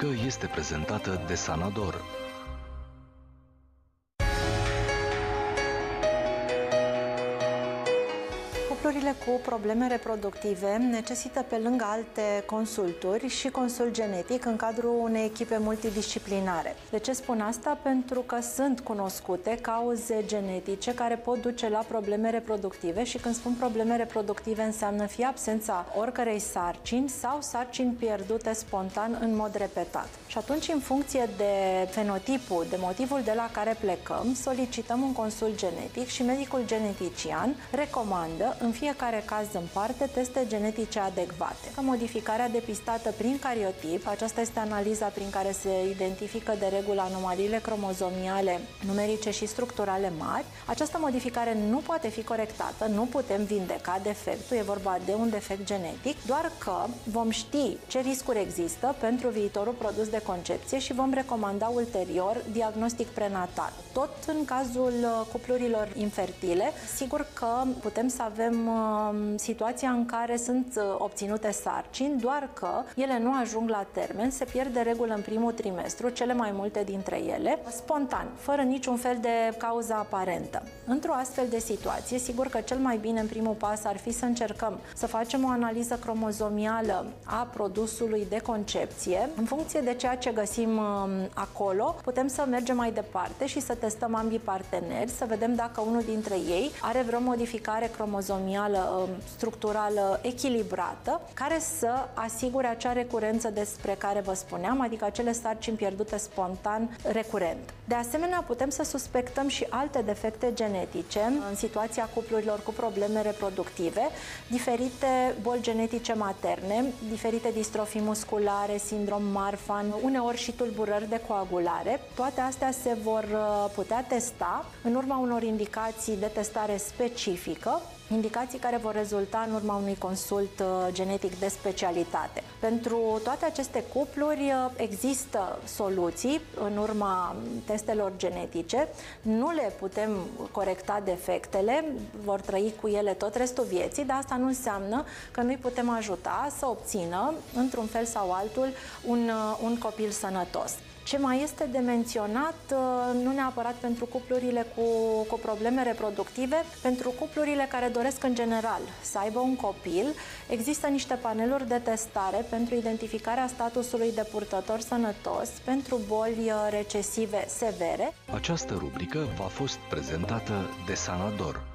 rubrică este prezentată de Sanador. Cuplurile cu probleme reproductive necesită, pe lângă alte consulturi, și consult genetic în cadrul unei echipe multidisciplinare. De ce spun asta? Pentru că sunt cunoscute cauze genetice care pot duce la probleme reproductive și când spun probleme reproductive înseamnă fie absența oricărei sarcini sau sarcini pierdute spontan în mod repetat. Și atunci, în funcție de fenotipul, de motivul de la care plecăm, solicităm un consult genetic și medicul genetician recomandă în fiecare caz în parte teste genetice adecvate. Modificarea depistată prin cariotip, aceasta este analiza prin care se identifică de regulă anomaliile cromozomiale numerice și structurale mari. Această modificare nu poate fi corectată, nu putem vindeca defectul, e vorba de un defect genetic, doar că vom ști ce riscuri există pentru viitorul produs de concepție și vom recomanda ulterior diagnostic prenatal. Tot în cazul cuplurilor infertile, sigur că putem să avem situația în care sunt obținute sarcini, doar că ele nu ajung la termen, se pierd de regulă în primul trimestru, cele mai multe dintre ele, spontan, fără niciun fel de cauză aparentă. Într-o astfel de situație, sigur că cel mai bine în primul pas ar fi să încercăm să facem o analiză cromozomială a produsului de concepție. În funcție de ceea ce găsim acolo, putem să mergem mai departe și să testăm ambii parteneri, să vedem dacă unul dintre ei are vreo modificare cromozomială structurală echilibrată, care să asigure acea recurență despre care vă spuneam, adică acele sarcini pierdute spontan recurent. De asemenea, putem să suspectăm și alte defecte genetice în situația cuplurilor cu probleme reproductive, diferite boli genetice materne, diferite distrofii musculare, sindrom Marfan, uneori și tulburări de coagulare. Toate astea se vor putea testa în urma unor indicații de testare specifică, indicații care vor rezulta în urma unui consult genetic de specialitate. Pentru toate aceste cupluri există soluții în urma testelor genetice. Nu le putem corecta defectele, vor trăi cu ele tot restul vieții, dar asta nu înseamnă că nu-i putem ajuta să obțină, într-un fel sau altul, un copil sănătos. Ce mai este de menționat, nu neapărat pentru cuplurile cu probleme reproductive, pentru cuplurile care doresc în general să aibă un copil, există niște paneluri de testare pentru identificarea statusului de purtător sănătos pentru boli recesive severe. Această rubrică v-a fost prezentată de Sanador.